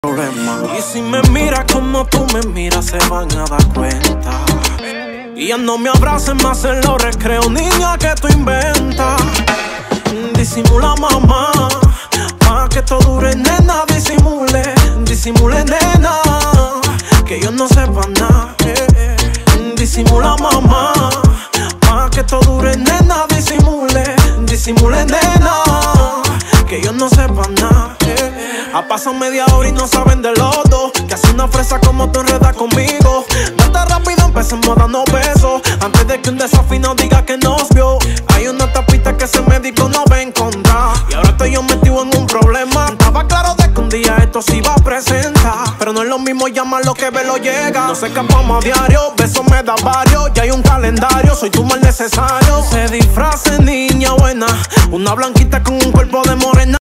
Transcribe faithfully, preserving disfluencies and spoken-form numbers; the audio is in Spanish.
problema. Y si me mira como tú me miras, se van a dar cuenta. Y ya no me abracen más en los recreos, niña, que tú inventas. Disimula, mamá, pa' que esto dure, nena. Disimule, disimule, nena, que yo no sepa nada. Disimula, mamá, pa' que esto dure, nena. Disimule, disimule, nena, que yo no sepa nada. Ha pasado media hora y no saben de los dos, que hace una fresa como tú enredas conmigo. Vete rápido, empecemos dando besos, antes de que un desafinado diga que nos vio. Hay una tapita que ese médico no va a encontrar, y ahora estoy yo metido en un problema. Estaba claro de que un día esto se iba a presentar, pero no es lo mismo llamarlo que verlo llega. Nos escapamos a diario, besos me da varios, ya hay un calendario, soy tu mal necesario. Se disfrace, niña buena, una blanquita con un cuerpo de morena.